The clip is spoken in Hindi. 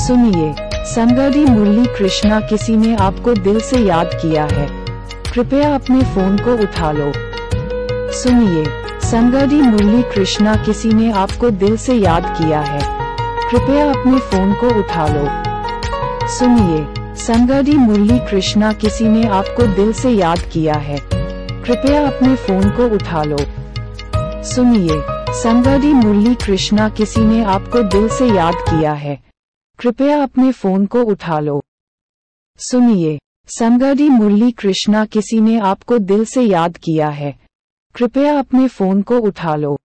सुनिए, संगाडी मुरली कृष्णा, किसी ने आपको दिल से याद किया है, कृपया अपने फोन को उठा लो। सुनिए, संगाडी मुरली कृष्णा, किसी ने आपको दिल से याद किया है, कृपया अपने फोन को उठा लो। सुनिए, संगाडी मुरली कृष्णा, किसी ने आपको दिल से याद किया है, कृपया अपने फोन को उठा लो। सुनिए, संगाडी मुरली कृष्णा, किसी ने आपको दिल से याद किया है, कृपया अपने फोन को उठा लो। सुनिए, संगाडी मुरली कृष्णा, किसी ने आपको दिल से याद किया है, कृपया अपने फोन को उठा लो।